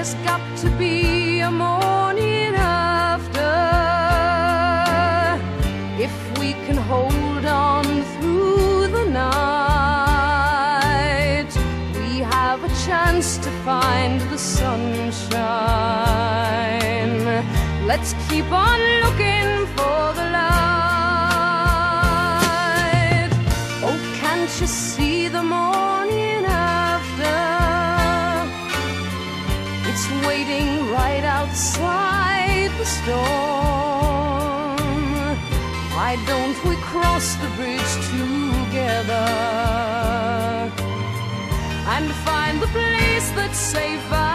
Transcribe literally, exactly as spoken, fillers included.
there's got to be a morning after. If we can hold on through the night, we have a chance to find the sunshine. Let's keep on looking for the light. Oh, can't you see the morning after? It's waiting right outside the storm. Why don't we cross the bridge together and find the place that's safe?